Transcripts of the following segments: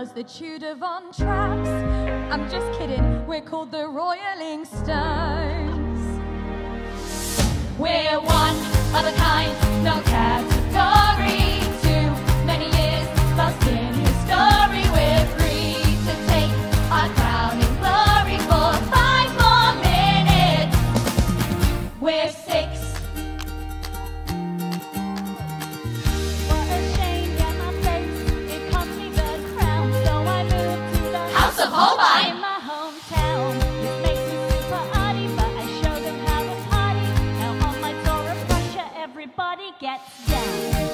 does the Tudor Von Tracks. I'm just kidding, we're called the Royaling Stones. We're one of a kind, no category. Too many years lost in history. We're free to take our crown in glory for 5 more minutes. We're 6. What a shame, yeah, my face, it cost me the crown. So I moved to the House of Holbein. in my hometown. This makes me super arty, but I show them how to party. Now on my tour of Russia, everybody gets down.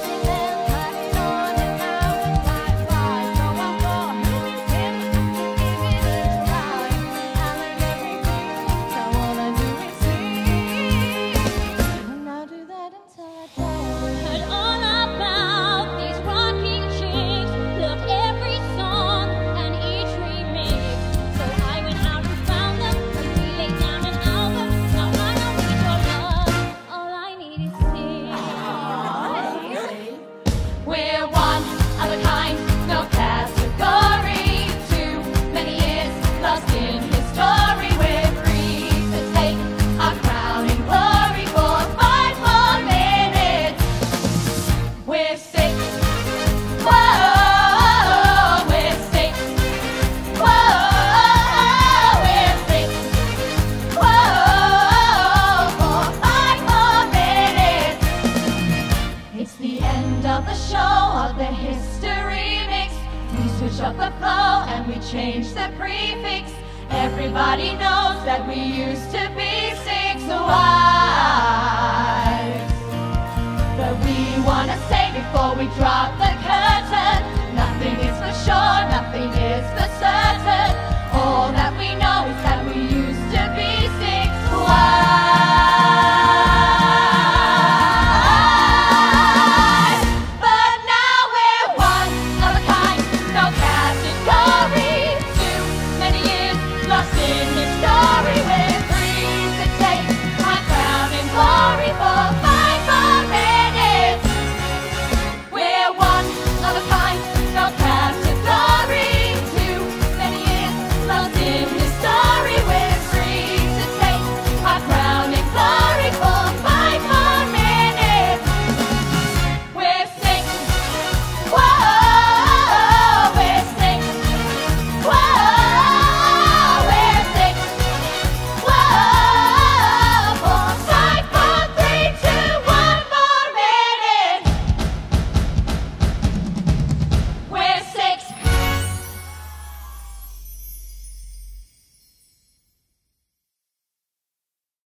Heard all about these rocking chicks, loved every song and each remix. So I went out and found them, and we laid down an album. Now I don't need your love, all I need is sing. We're one of a kind, no category. Too many years lost in history. We're free to take our crown in glory for 5 more minutes. We're 6. Whoa, we're 6. Whoa, we're 6. Whoa, for 5 more minutes. It's the end of the show, of the history mix. We switch up the flow and we change the prefix. Everybody knows that we used to be 6. Why?